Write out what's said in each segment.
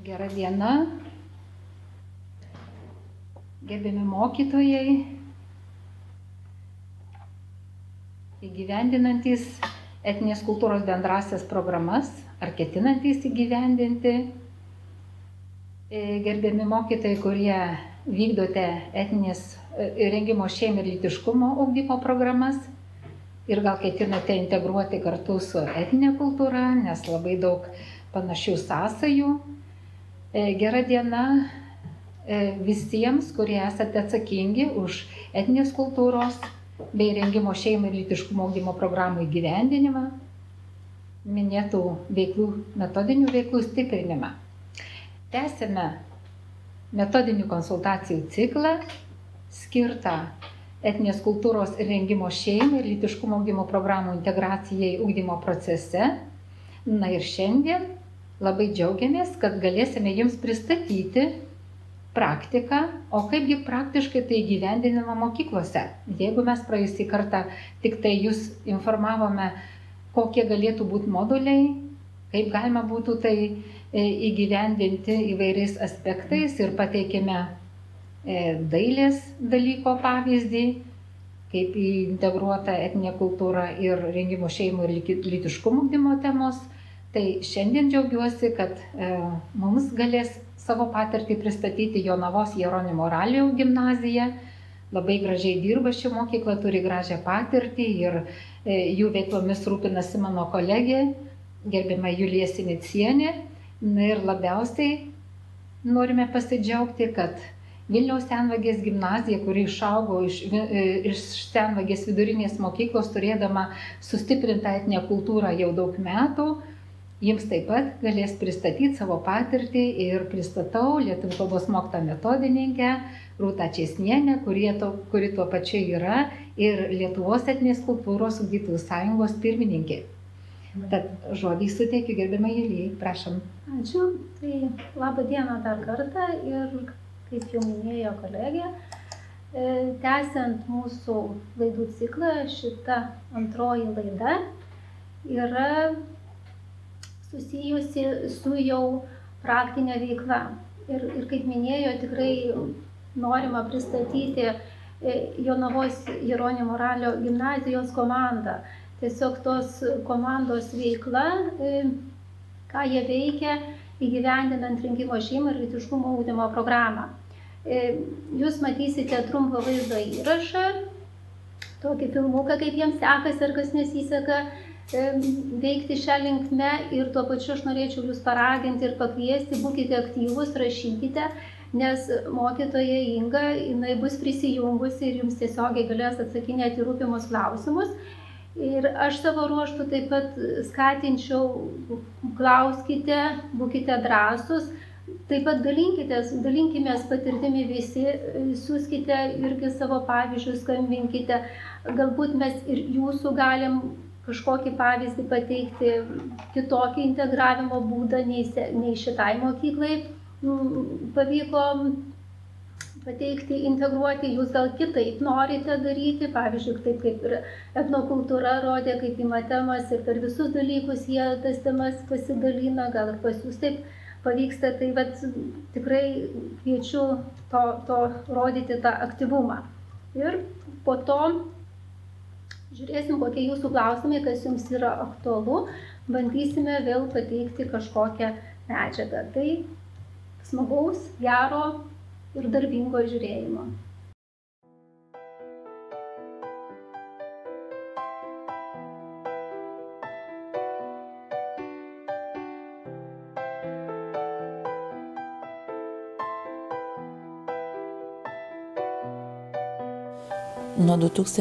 Gera diena, gerbiami mokytojai, įgyvendinantys etninės kultūros bendrasias programas ar ketinantys įgyvendinti, gerbiami mokytojai, kurie vykdote etninės rengimo šeimai ir lytiškumo ugdymo programas ir gal ketinate integruoti kartu su etninė kultūra, nes labai daug panašių sąsajų. Gera diena visiems, kurie esate atsakingi už etninės kultūros bei rengimo šeimai ir lytiškumo ugdymo programų įgyvendinimą, minėtų veiklų, metodinių veiklų stiprinimą. Tęsime metodinių konsultacijų ciklą skirtą etninės kultūros ir rengimo šeimai ir lytiškumo ugdymo programų integracijai ugdymo procese. Na ir šiandien labai džiaugiamės, kad galėsime jums pristatyti praktiką, o kaipgi praktiškai tai įgyvendinama mokyklose. Jeigu mes praėjusį kartą tik tai jūs informavome, kokie galėtų būti moduliai, kaip galima būtų tai įgyvendinti įvairiais aspektais ir pateikėme dailės dalyko pavyzdį, kaip integruota etninė kultūra ir rengimo šeimų ir lytiškumo ugdymo temos. Tai šiandien džiaugiuosi, kad mums galės savo patirtį pristatyti Jonavos Jeronimo Ralijaus gimnazija. Labai gražiai dirba ši mokykla, turi gražią patirtį ir jų veiklomis rūpinasi mano kolegė, gerbiama Julija Sinicienė. Na ir labiausiai norime pasidžiaugti, kad Vilniaus Senvagės gimnazija, kuri išaugo iš Senvagės vidurinės mokyklos, turėdama sustiprintą etninę kultūrą jau daug metų, jums taip pat galės pristatyti savo patirtį ir pristatau lietuvių kalbos mokytoją metodininkę Rūtą Česnienę, kuri tuo pačiu yra ir Lietuvos etninės kultūros ugdytojų sąjungos pirmininkė. Tad žodį suteikiu gerbiamai Julijai, prašom. Ačiū. Tai labą dieną dar kartą ir kaip jau minėjo kolegė, tęsiant mūsų laidų ciklą, šita antroji laida yra susijusi su jau praktinė veikla. Ir kaip minėjo, tikrai norima pristatyti Jonavos Jeronimo Ralijaus gimnazijos komandą. Tiesiog tos komandos veikla, ką jie veikia įgyvendinant rengimo šeimai ir lytiškumo ugdymo programą. Jūs matysite trumpą vaizdo įrašą, tokį filmuką, kaip jiems sekasi ir kas nesiseka veikti šią linkme, ir tuo pačiu aš norėčiau jūs paraginti ir pakviesti, būkite aktyvus, rašykite, nes mokytoja Inga, jinai bus prisijungusi ir jums tiesiogiai galės atsakinėti rūpimus klausimus. Ir aš savo ruožtu taip pat skatinčiau, klauskite, būkite drąsūs, taip pat dalinkimės patirtimi visi, siųskite irgi savo pavyzdžius, skambinkite, galbūt mes ir jūsų galim kažkokį pavyzdį pateikti, kitokį integravimo būdą nei šitai mokyklai pavyko pateikti, integruoti, jūs gal kitaip norite daryti, pavyzdžiui, taip kaip ir etnokultūra rodė, kaip ima temas ir per visus dalykus jie tas temas pasidalina, gal ir pas jūs taip pavyksta, tai vat, tikrai kviečiu to rodyti tą aktyvumą. Ir po to žiūrėsim, kokie jūsų klausimai, kas jums yra aktualu, bandysime vėl pateikti kažkokią medžiagą. Tai smagaus, gero ir darbingo žiūrėjimo. Nuo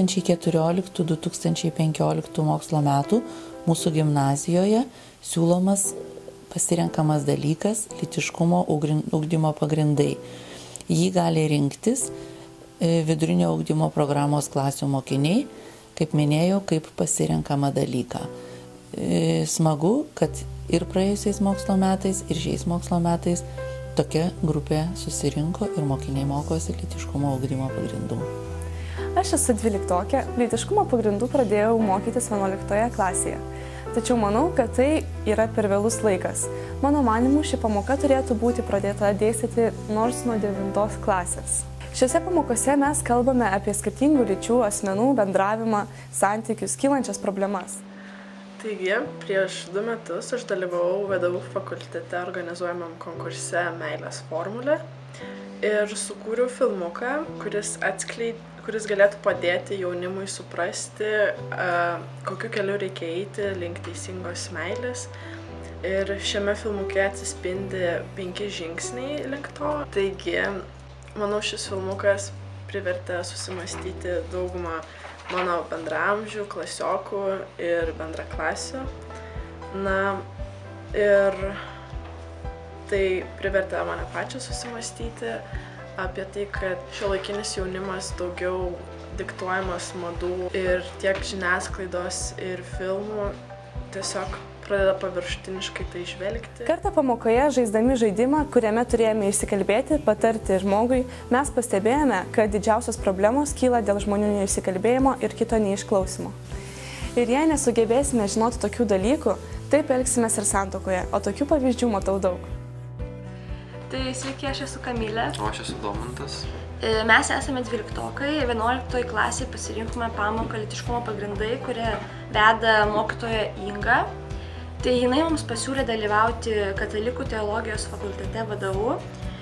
2014-2015 mokslo metų mūsų gimnazijoje siūlomas pasirenkamas dalykas lytiškumo ugdymo pagrindai. Jį gali rinktis vidurinio ugdymo programos klasių mokiniai, kaip minėjau, kaip pasirenkamą dalyką. Smagu, kad ir praėjusiais mokslo metais, ir šiais mokslo metais tokia grupė susirinko ir mokiniai mokosi lytiškumo ugdymo pagrindų. Aš esu 12-okė, lytiškumo pagrindų pradėjau mokytis 11 klasėje. Tačiau manau, kad tai yra per vėlus laikas. Mano manimu, ši pamoka turėtų būti pradėta dėstyti nors nuo 9 klasės. Šiuose pamokose mes kalbame apie skirtingų lyčių asmenų bendravimą, santykius, kylančias problemas. Taigi, prieš 2 metus aš dalyvavau VDU fakultete organizuojamam konkurse Meilės formulė ir sukūriau filmuką, kuris galėtų padėti jaunimui suprasti, kokiu keliu reikia eiti link teisingos meilės. Ir šiame filmuke atsispindi 5 žingsniai link to. Taigi, manau, šis filmukas privertė susimastyti daugumą mano bendraamžių, klasiokų ir bendraklasių. Na, ir tai privertė mane pačią susimastyti apie tai, kad šiuolaikinis jaunimas daugiau diktuojamas madų ir tiek žiniasklaidos ir filmų tiesiog pradeda paviršutiniškai tai žvelgti. Kartą pamokoje, žaisdami žaidimą, kuriame turėjome išsikalbėti, patarti žmogui, mes pastebėjome, kad didžiausios problemos kyla dėl žmonių neišsikalbėjimo ir kito neišklausimo. Ir jei nesugebėsime žinoti tokių dalykų, taip elgsimės ir santuokoje, o tokių pavyzdžių matau daug. Tai sveiki, aš esu Kamilė. O aš esu Domantas. Mes esame 12-okai, 11 klasėje pasirinkome pamoką lytiškumo pagrindai, kurią veda mokytoja Inga. Tai jinai mums pasiūlė dalyvauti Katalikų teologijos fakultete VDU,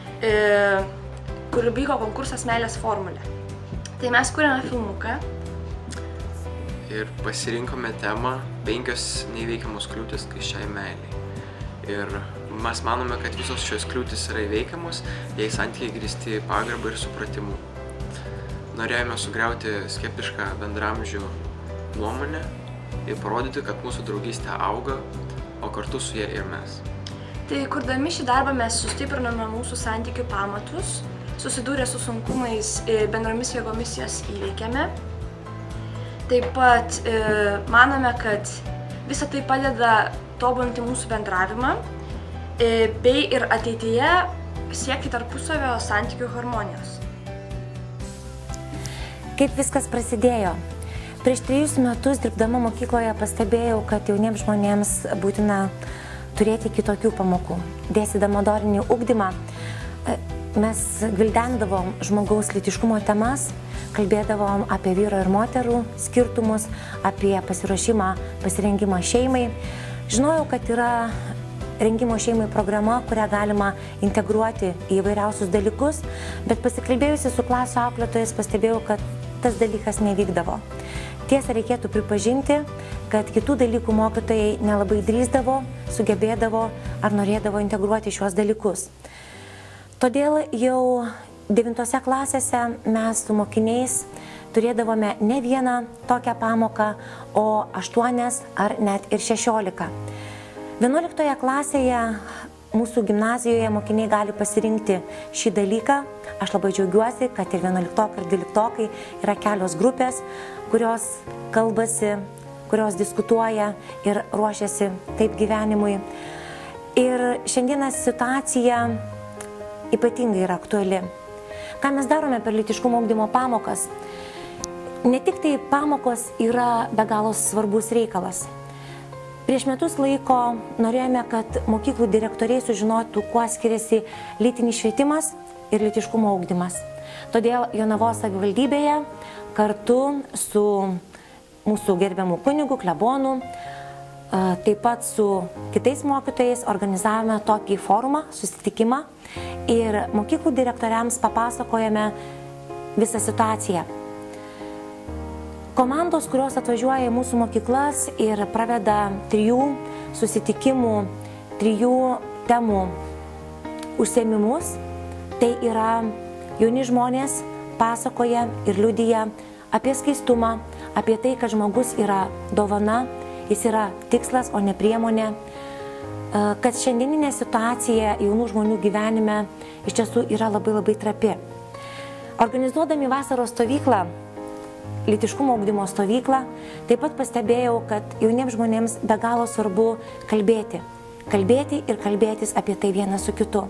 kur vyko konkursas Meilės formulė. Tai mes kūrėme filmuką. Ir pasirinkome temą 5 neįveikiamos kliūtis skaisčiai meiliai. Ir mes manome, kad visos šios kliūtis yra įveikiamos, jei santykiai grįsti pagarbą ir supratimu. Norėjome sugriauti skeptišką bendraamžių nuomonę ir parodyti, kad mūsų draugystė auga, o kartu su ja ir mes. Tai kurdami šį darbą mes sustiprinome mūsų santykių pamatus, susidūrę su sunkumais bendromis jėgomis jas įveikėme. Taip pat manome, kad visa tai padeda tobulinti mūsų bendravimą bei ir ateityje siekti tarpusavio santykių harmonijos. Kaip viskas prasidėjo? Prieš 3 metus dirbdama mokykloje pastebėjau, kad jauniems žmonėms būtina turėti kitokių pamokų. Dėstydama dorinį ugdymą, mes gvildendavom žmogaus lytiškumo temas, kalbėdavom apie vyro ir moterų skirtumus, apie pasirengimą šeimai. Žinojau, kad yra rengimo šeimai programa, kurią galima integruoti į įvairiausius dalykus, bet pasikalbėjusi su klasių auklėtojais pastebėjau, kad tas dalykas nevykdavo. Tiesa, reikėtų pripažinti, kad kitų dalykų mokytojai nelabai drįsdavo, sugebėdavo ar norėdavo integruoti šiuos dalykus. Todėl jau 9 klasėse mes su mokiniais turėdavome ne vieną tokią pamoką, o 8 ar net ir 16. 11 klasėje mūsų gimnazijoje mokiniai gali pasirinkti šį dalyką. Aš labai džiaugiuosi, kad ir 11 ir 12 yra kelios grupės, kurios kalbasi, kurios diskutuoja ir ruošiasi taip gyvenimui. Ir šiandieną situacija ypatingai yra aktuali. Ką mes darome per lytiškumo ugdymo pamokas? Ne tik tai pamokos yra be galo svarbus reikalas. Prieš metus laiko norėjome, kad mokyklų direktoriai sužinotų, kuo skiriasi lytinis švietimas ir lytiškumo ugdymas. Todėl Jonavos savivaldybėje kartu su mūsų gerbiamu kunigu, klebonu, taip pat su kitais mokytojais organizavome tokį forumą, susitikimą ir mokyklų direktoriams papasakojame visą situaciją. Komandos, kurios atvažiuoja į mūsų mokyklas ir praveda 3 susitikimų, 3 temų užsiėmimus, tai yra jauni žmonės pasakoja ir liudija apie skaistumą, apie tai, kad žmogus yra dovana, jis yra tikslas, o ne priemonė, kad šiandieninė situacija jaunų žmonių gyvenime iš tiesų yra labai trapi. Organizuodami vasaros stovyklą, lytiškumo ugdymo stovyklą, taip pat pastebėjau, kad jauniems žmonėms be galo svarbu kalbėti ir kalbėtis apie tai vienas su kitu.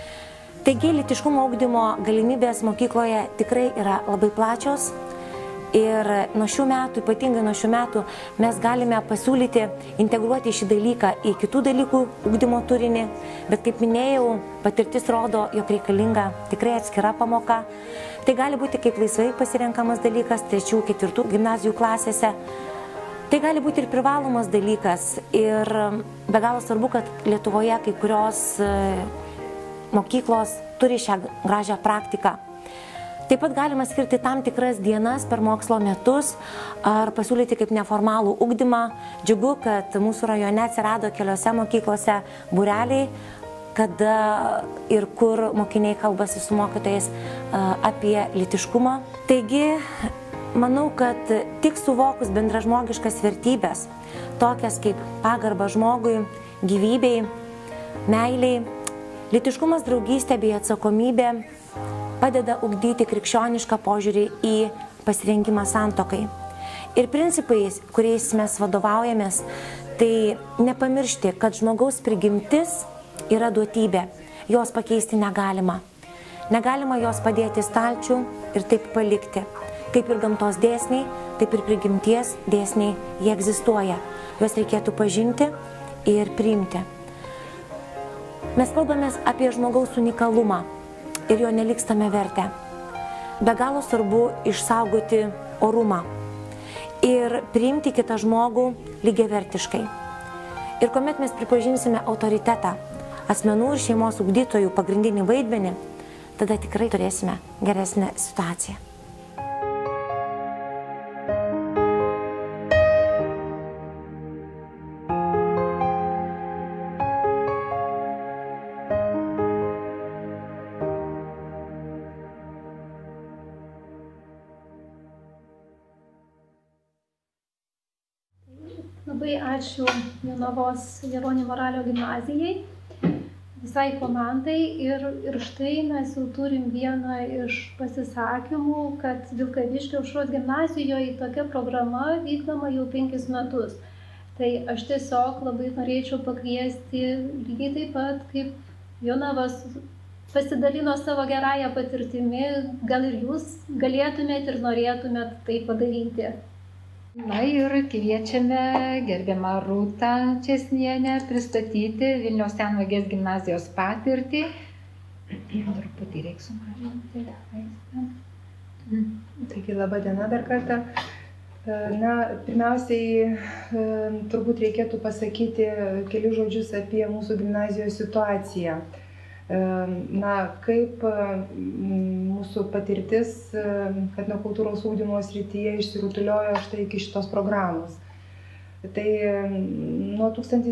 Taigi, lytiškumo ugdymo galimybės mokykloje tikrai yra labai plačios Ir nuo šių metų, ypatingai nuo šių metų, mes galime pasiūlyti integruoti šį dalyką į kitų dalykų ugdymo turinį, bet kaip minėjau, patirtis rodo, jog reikalinga tikrai atskira pamoka. Tai gali būti kaip laisvai pasirenkamas dalykas 3-4 gimnazijų klasėse. Tai gali būti ir privalomas dalykas ir be galo svarbu, kad Lietuvoje kai kurios mokyklos turi šią gražią praktiką. Taip pat galima skirti tam tikras dienas per mokslo metus ar pasiūlyti kaip neformalų ugdymą. Džiugu, kad mūsų rajone atsirado keliose mokyklose būreliai, kada ir kur mokiniai kalbasi su mokytojais apie lytiškumą. Taigi, manau, kad tik suvokus bendražmogiškas vertybės, tokias kaip pagarba žmogui, gyvybei, meiliai, lytiškumas, draugystė bei atsakomybė padeda ugdyti krikščionišką požiūrį į pasirengimą santuokai. Ir principais, kuriais mes vadovaujamės, tai nepamiršti, kad žmogaus prigimtis yra duotybė, jos pakeisti negalima. Negalima jos padėti į stalčių ir taip palikti. Kaip ir gamtos dėsniai, taip ir prigimties dėsniai, jie egzistuoja. Juos reikėtų pažinti ir priimti. Mes kalbamės apie žmogaus unikalumą ir jo nelikstame vertę. Be galo svarbu išsaugoti orumą ir priimti kitą žmogų lygiavertiškai. Ir kuomet mes pripažinsime autoritetą, asmenų ir šeimos ugdytojų pagrindinį vaidmenį, tada tikrai turėsime geresnę situaciją. Labai ačiū Jonavos Jeronimo Ralio gimnazijai, visai komandai ir štai mes jau turim vieną iš pasisakymų, kad Vilkaviškio Aušros gimnazijoje tokia programa vykdoma jau 5 metus. Tai aš tiesiog labai norėčiau pakviesti lygiai taip pat, kaip Jonavas pasidalino savo gerąją patirtimi, gal ir jūs galėtumėt ir norėtumėt tai padaryti. Na ir kviečiame gerbiamą Rūtą Česnienę pristatyti Vilniaus Senvagės gimnazijos patirtį. Truputį reikia sumažinti. Taigi, laba diena dar kartą. Na, pirmiausiai, turbūt reikėtų pasakyti kelius žodžius apie mūsų gimnazijos situaciją. Na, kaip mūsų patirtis etnokultūros ugdymo srityje išsirutuliojo štai iki šitos programos. Tai nuo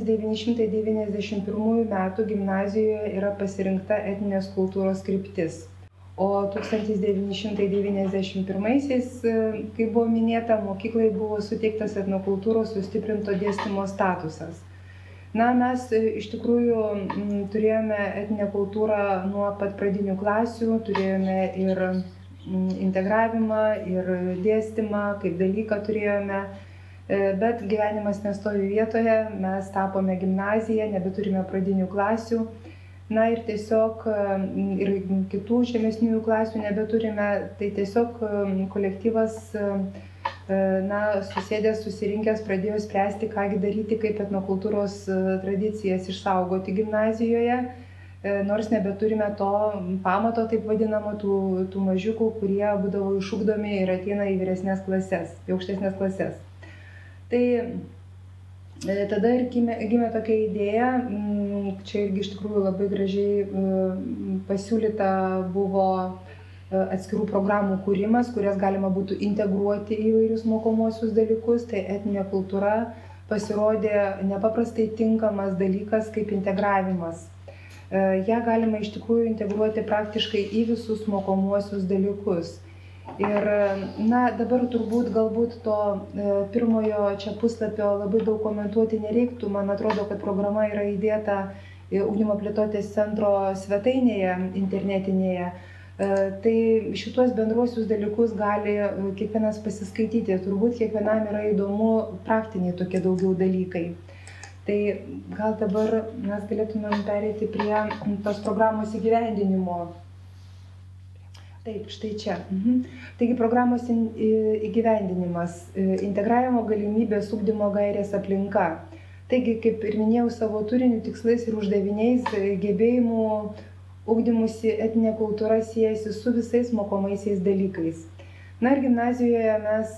1991 metų gimnazijoje yra pasirinkta etninės kultūros kryptis. O 1991-aisiais, kaip buvo minėta, mokyklai buvo suteiktas etnokultūros sustiprinto dėstymo statusas. Na, mes iš tikrųjų turėjome etninę kultūrą nuo pat pradinių klasių, turėjome ir integravimą, ir dėstymą, kaip dalyką turėjome, bet gyvenimas nestovi vietoje, mes tapome gimnaziją, nebeturime pradinių klasių, na ir tiesiog ir kitų žemesniųjų klasių nebeturime, tai tiesiog kolektyvas susėdęs, susirinkęs, pradėjo spręsti, kągi daryti, kaip etnokultūros tradicijas išsaugoti gimnazijoje, nors nebeturime to pamato, taip vadinamo, tų mažiukų, kurie būdavo išugdomi ir ateina į vyresnės klases, į aukštesnės klases. Tai tada ir gimė tokia idėja, čia irgi iš tikrųjų labai gražiai pasiūlyta buvo atskirų programų kūrimas, kurias galima būtų integruoti į įvairius mokomuosius dalykus, tai etninė kultūra pasirodė nepaprastai tinkamas dalykas kaip integravimas. Ja galima iš tikrųjų integruoti praktiškai į visus mokomuosius dalykus. Ir dabar turbūt galbūt to pirmojo čia puslapio labai daug komentuoti nereiktų. Man atrodo, kad programa yra įdėta Ugdymo plėtotės centro svetainėje internetinėje. Tai šituos bendruosius dalykus gali kiekvienas pasiskaityti. Turbūt kiekvienam yra įdomu praktiniai tokie daugiau dalykai. Tai gal dabar mes galėtumėm pereiti prie tos programos įgyvendinimo. Taip, štai čia. Taigi programos įgyvendinimas, integravimo galimybės, ugdymo gairės aplinka. Taigi, kaip ir minėjau, savo turiniu, tikslais ir uždaviniais, gebėjimų ugdymusi etninė kultūra siejasi su visais mokomaisiais dalykais. Na ir gimnazijoje mes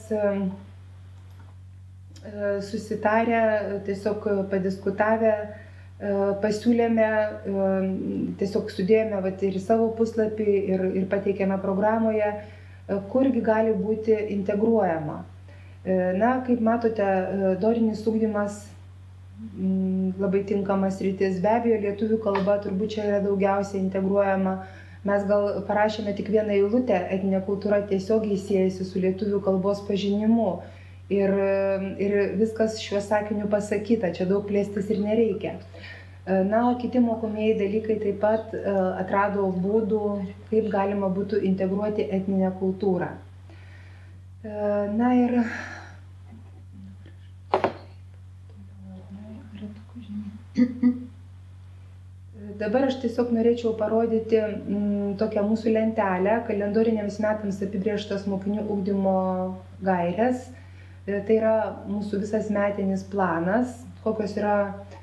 susitarę, tiesiog padiskutavę, pasiūlėme, tiesiog sudėjome ir savo puslapį ir pateikėme programoje, kurgi gali būti integruojama. Na, kaip matote, dorinis ugdymas labai tinkamas sritis. Be abejo, lietuvių kalba turbūt čia yra daugiausiai integruojama. Mes gal parašėme tik vieną eilutę, etninė kultūra tiesiogiai siejasi su lietuvių kalbos pažinimu. Ir viskas šiuo sakiniu pasakyta, čia daug plėstis ir nereikia. Na, o kiti mokomieji dalykai taip pat atrado būdų, kaip galima būtų integruoti etninę kultūrą. Na ir dabar aš tiesiog norėčiau parodyti tokią mūsų lentelę, kalendoriniams metams apibrėžtas mokinių ugdymo gairės. Tai yra mūsų visas metinis planas, kokios yra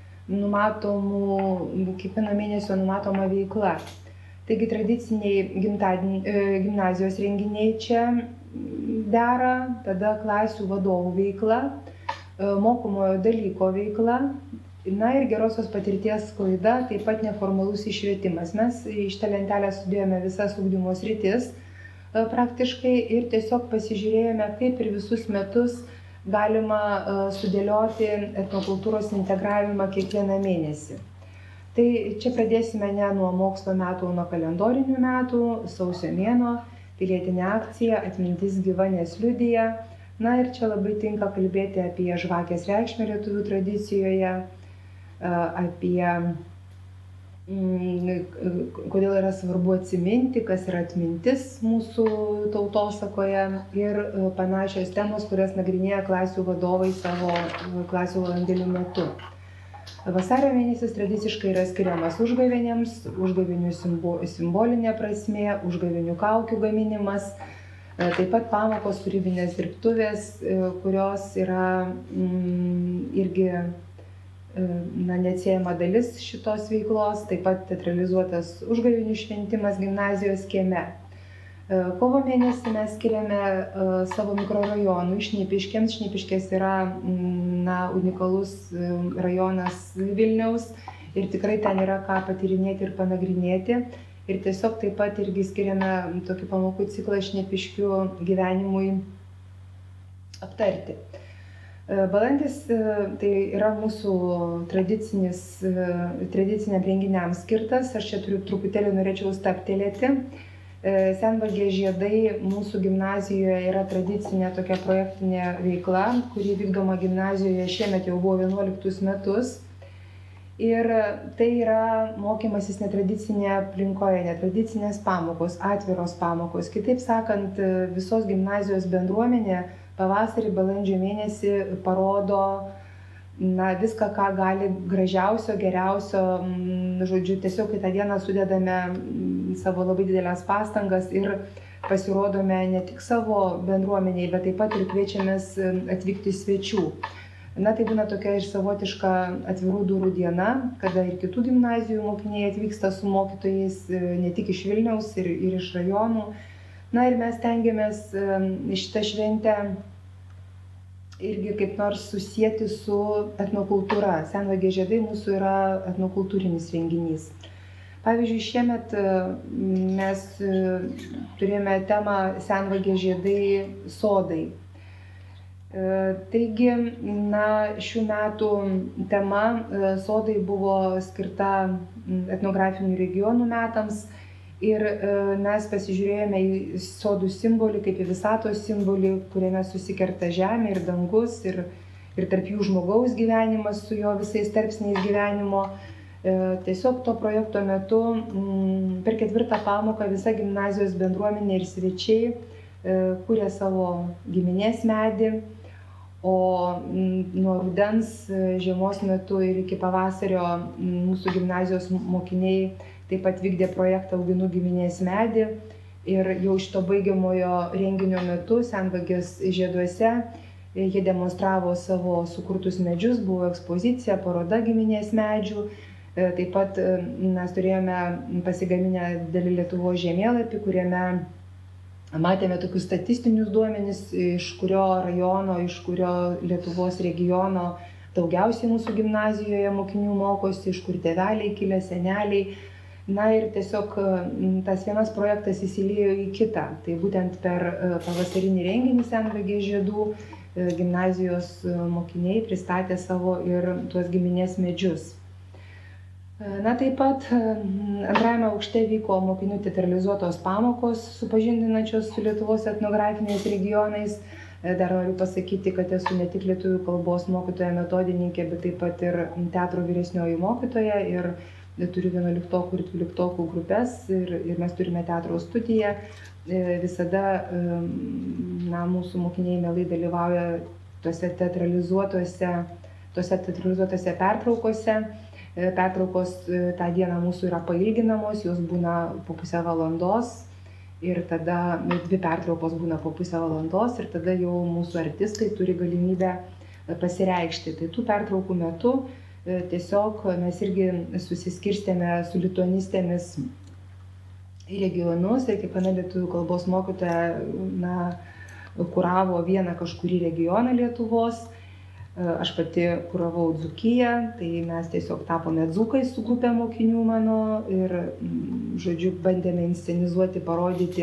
kiekvieno mėnesio numatoma veikla. Taigi tradiciniai gimnazijos renginiai čia dera, tada klasių vadovų veikla, mokomojo dalyko veikla, na ir gerosios patirties sklaida, taip pat neformalus išvietimas. Mes į šitą lentelę sudėjome visas ugdymo sritis praktiškai ir tiesiog pasižiūrėjome, kaip ir visus metus galima sudėlioti etnokultūros integravimą kiekvieną mėnesį. Tai čia pradėsime ne nuo mokslo metų, o nuo kalendorinių metų, sausio mėnuo, pilietinė akcija, atmintis gyva nes liudija. Na ir čia labai tinka kalbėti apie žvakės reikšmę lietuvių tradicijoje, apie kodėl yra svarbu atsiminti, kas yra atmintis mūsų tautosakoje ir panašios temos, kurias nagrinėja klasių vadovai savo klasių valandėlių metu. Vasario mėnesis tradiciškai yra skiriamas užgavėnėms, užgavėnių simbolinė prasmė, užgavėnių kaukių gaminimas, taip pat pamokos, kūrybinės dirbtuvės, kurios yra irgi neatsiejama dalis šitos veiklos, taip pat teatralizuotas užgavėnių šventimas gimnazijos kieme. Kovo mėnesį mes skiriame savo mikrorajonų Šnipiškėms. Šnipiškės yra unikalus rajonas Vilniaus ir tikrai ten yra ką patyrinėti ir panagrinėti. Ir tiesiog taip pat irgi skiriame tokį pamokų ciklą Šnipiškių gyvenimui aptarti. Balandis tai yra mūsų tradiciniam renginiams skirtas. Aš čia truputėlį norėčiau stabtelėti. Senvagės žiedai mūsų gimnazijoje yra tradicinė tokia projektinė veikla, kuri vykdoma gimnazijoje šiemet jau buvo 11 metus. Ir tai yra mokymasis netradicinėje aplinkoje, netradicinės pamokos, atviros pamokos. Kitaip sakant, visos gimnazijos bendruomenė pavasarį, balandžio mėnesį parodo viską, ką gali gražiausio, geriausio. Žodžiu, tiesiog į tą dieną sudedame savo labai didelės pastangas ir pasirodome ne tik savo bendruomeniai, bet taip pat ir kviečiamės atvykti svečių. Na, tai būna tokia ir savotiška atvirų durų diena, kada ir kitų gimnazijų mokiniai atvyksta su mokytojais, ne tik iš Vilniaus ir iš rajonų. Na ir mes tengiamės šitą šventę irgi kaip nors susieti su etnokultūra. Senvagės žiedai mūsų yra etnokultūrinis renginys. Pavyzdžiui, šiemet mes turėjome temą Senvagės žiedai sodai. Taigi, šių metų tema sodai buvo skirta etnografinių regionų metams. Ir mes pasižiūrėjome į sodų simbolį, kaip į visatos simbolį, kuriame susikerta žemė ir dangus, ir tarp jų žmogaus gyvenimas su jo visais tarpsniais gyvenimo. Tiesiog to projekto metu per 4. pamoką visa gimnazijos bendruomenė ir svečiai kūrė savo giminės medį, o nuo rudens, žiemos metu ir iki pavasario mūsų gimnazijos mokiniai taip pat vykdė projektą Auginu giminės medį Ir jau šito baigiamojo renginio metu Senvagės žieduose jie demonstravo savo sukurtus medžius, buvo ekspozicija, paroda giminės medžių. Taip pat mes turėjome pasigaminę didelį Lietuvos žemėlapį, kuriame matėme tokius statistinius duomenis, iš kurio rajono, iš kurio Lietuvos regiono daugiausiai mūsų gimnazijoje mokinių mokosi, iš kur tėveliai kilę, seneliai. Na ir tiesiog tas vienas projektas įsiliejo į kitą. Tai būtent per pavasarinį renginį Senvagės žiedų gimnazijos mokiniai pristatė savo ir tuos giminės medžius. Na taip pat antrajame aukšte vyko mokinių teatralizuotos pamokos, supažindinančios su Lietuvos etnografiniais regionais. Dar noriu pasakyti, kad esu ne tik lietuvių kalbos mokytoja metodininkė, bet taip pat ir teatro vyresnioji mokytoja ir turiu 11 ir 12 grupės ir mes turime teatro studiją. Visada mūsų mokiniai mielai dalyvauja tose teatralizuotose pertraukose. Pertraukos tą dieną mūsų yra pailginamos, jos būna po pusę valandos ir tada 2 pertraukos būna po pusę valandos ir tada jau mūsų artistai turi galimybę pasireikšti. Tai tų pertraukų metu tiesiog mes irgi susiskirstėme su lituanistėmis į regionus ir kiekviena lietuvių kalbos mokytoja kuravo vieną kažkurį regioną Lietuvos. Aš pati kuravau Dzūkiją, tai mes tiesiog tapome dzūkais su grupė mokinių mano ir, žodžiu, bandėme inscenizuoti, parodyti,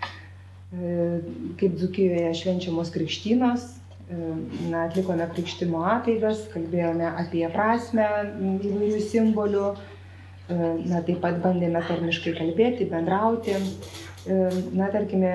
kaip Dzūkijoje švenčiamos krikštynos. Atlikome krikštimo apeigas, kalbėjome apie prasmę įvairių simbolių, taip pat bandėme tarmiškai kalbėti, bendrauti. Tarkime,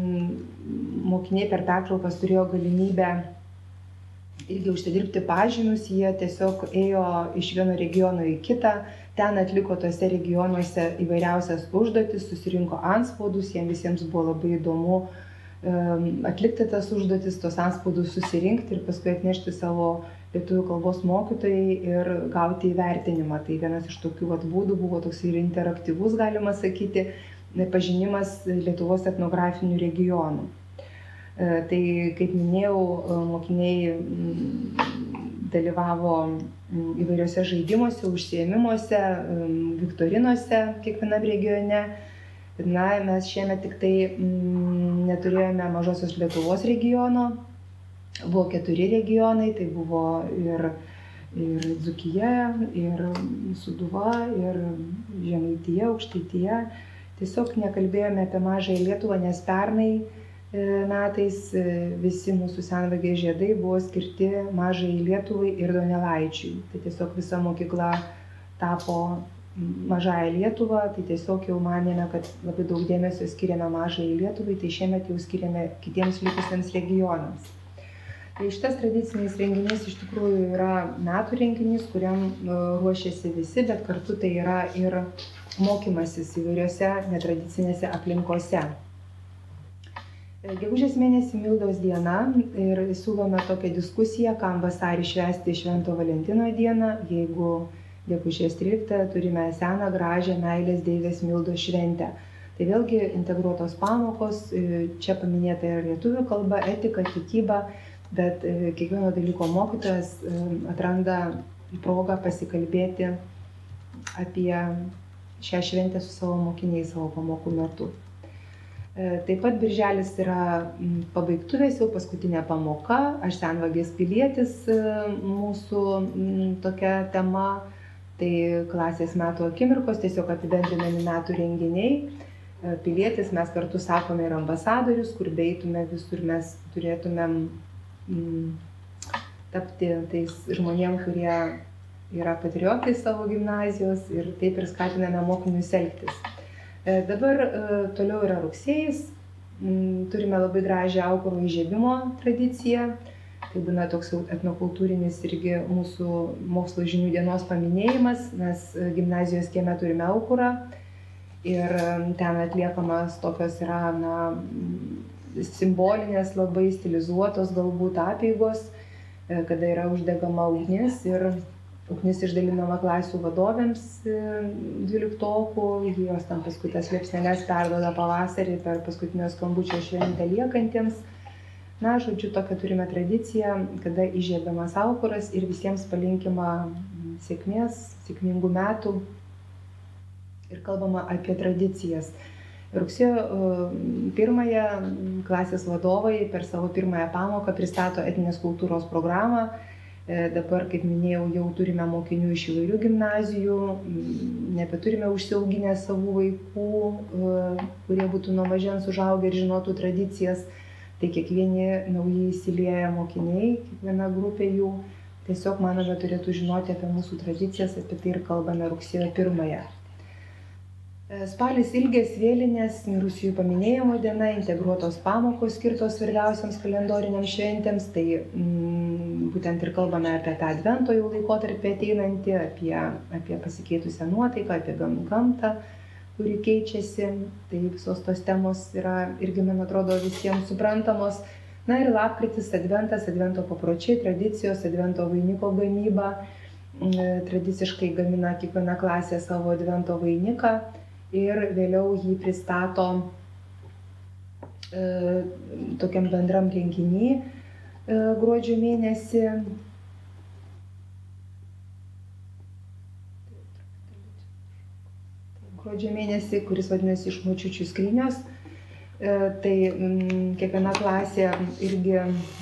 mokiniai per pertraukas turėjo galimybę irgi užsidirbti pažymius, jie tiesiog ėjo iš vieno regiono į kitą, ten atliko tose regionuose įvairiausias užduotis, susirinko antspaudus, jiems visiems buvo labai įdomu atlikti tas užduotis, tos antspaudus susirinkti ir paskui atnešti savo lietuvių kalbos mokytojai ir gauti įvertinimą. Tai vienas iš tokių būdų buvo toks ir interaktyvus, galima sakyti, pažinimas Lietuvos etnografinių regionų. Tai, kaip minėjau, mokiniai dalyvavo įvairiuose žaidimuose, užsiėmimuose, viktorinose kiekvienam regione. Mes šiemet tik tai neturėjome Mažosios Lietuvos regiono, buvo 4 regionai, tai buvo ir Dzūkija, ir Sūduva, ir Žemaitija, Aukštaitija. Tiesiog nekalbėjome apie Mažąją Lietuvą, nes pernai metais visi mūsų Senvagės žiedai buvo skirti Mažajai Lietuvai ir Donelaičiui. Tai tiesiog visa mokykla tapo Mažąją Lietuvą, tai tiesiog jau manėme, kad labai daug dėmesio skiriame Mažajai Lietuvai, tai šiemet jau skiriame kitiems likusiems regionams. Tai šitas tradicinis renginys iš tikrųjų yra metų renginys, kuriam ruošiasi visi, bet kartu tai yra ir mokymasis įvairiose netradicinėse aplinkose. Gegužės mėnesį Mildos diena ir siūlome tokią diskusiją, kam vasarį švęsti Švento Valentino dieną, jeigu gegužės 13 turime seną gražią meilės deivės Mildos šventę. Tai vėlgi integruotos pamokos, čia paminėta ir lietuvių kalba, etika, tikyba, bet kiekvieno dalyko mokytojas atranda progą pasikalbėti apie šią šventę su savo mokiniais savo pamokų metu. Taip pat birželis yra pabaigtuvės, jau paskutinė pamoka, aš Senvagės pilietis, mūsų tokia tema, tai klasės metų akimirkos, tiesiog apibendrinami metų renginiai. Pilietis, mes kartu sakome, ir ambasadorius, kur beitume visur mes turėtumėm tapti tais žmonėm, kurie yra patriotai savo gimnazijos ir taip ir skatiname mokinius elgtis. Dabar toliau yra rugsėjis, turime labai gražią aukuro įžiebimo tradiciją, tai būna toks etnokultūrinis irgi mūsų mokslo žinių dienos paminėjimas, nes gimnazijos kieme turime aukurą ir ten atliekamas tokios yra simbolinės, labai stilizuotos galbūt apeigos, kada yra uždegama ugnis ir ugnis išdalinama klasių vadovėms 12-okų, jos tam paskui tas liepsneles perduoda pavasarį per paskutinio skambučio šventę liekantiems. Na, žodžiu, tokią turime tradiciją, kada įžiebiamas aukuras ir visiems palinkima sėkmės, sėkmingų metų ir kalbama apie tradicijas. Rugsėjo 1-ąją klasės vadovai per savo 1-ąją pamoką pristato etninės kultūros programą. Dabar, kaip minėjau, jau turime mokinių iš įvairių gimnazijų, nebeturime užsiauginę savų vaikų, kurie būtų nuo mažens užaugę ir žinotų tradicijas. Tai kiekvieni naujai įsilieję mokiniai, kiekviena grupė jų tiesiog, manome, turėtų žinoti apie mūsų tradicijas, apie tai ir kalbame rugsėjo 1-ąją. Spalis ilgės, vėlinės, mirusiųjų paminėjimo diena, integruotos pamokos skirtos svarbiausiams kalendoriniams šventėms, tai būtent ir kalbame apie tą advento jau laikotarpį ateinantį, apie pasikeitusią nuotaiką, apie gamtą, kuri keičiasi, tai visos tos temos yra irgi, man atrodo, visiems suprantamos. Na ir lapkritis, adventas, advento papročiai, tradicijos, advento vainiko gamyba. Tradiciškai gamina kiekviena klasė savo advento vainiką ir vėliau jį pristato tokiam bendram renginy gruodžio mėnesį. Gruodžio mėnesį, kuris vadinasi iš močiučių skrynios. Tai kiekviena klasė irgi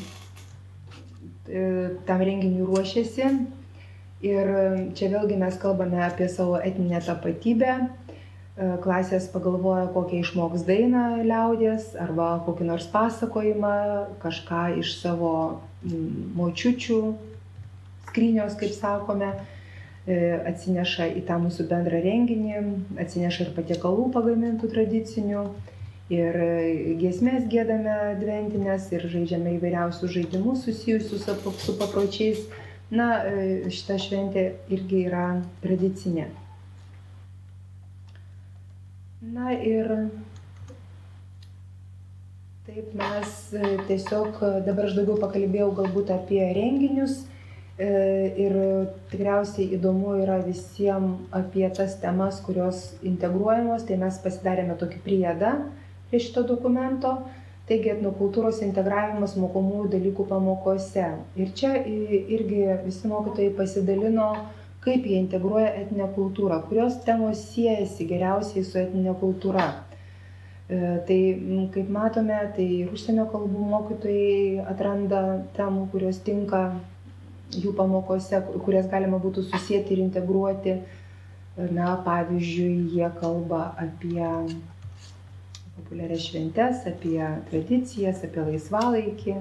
tam renginiui ruošiasi. Ir čia vėlgi mes kalbame apie savo etninę tapatybę. Klasės pagalvoja, kokią išmoks dainą liaudies arba kokį nors pasakojimą, kažką iš savo močiučių skrynios, kaip sakome. Atsineša į tą mūsų bendrą renginį, atsineša ir patiekalų pagamintų tradicinių, ir giesmės giedame adventinės, ir žaidžiame įvairiausius žaidimus susijusius su papročiais. Na, šita šventė irgi yra tradicinė. Na ir taip mes tiesiog, dabar aš daugiau pakalbėjau galbūt apie renginius. Ir tikriausiai įdomu yra visiems apie tas temas, kurios integruojamos, tai mes pasidarėme tokį priedą prie šito dokumento, taigi etnokultūros integravimas mokomųjų dalykų pamokose. Ir čia irgi visi mokytojai pasidalino, kaip jie integruoja etninę kultūrą, kurios temos siejasi geriausiai su etninė kultūra. Tai, kaip matome, tai ir užsienio kalbų mokytojai atranda temų, kurios tinka jų pamokose, kurias galima būtų susieti ir integruoti. Na, pavyzdžiui, jie kalba apie populiarias šventes, apie tradicijas, apie laisvalaikį,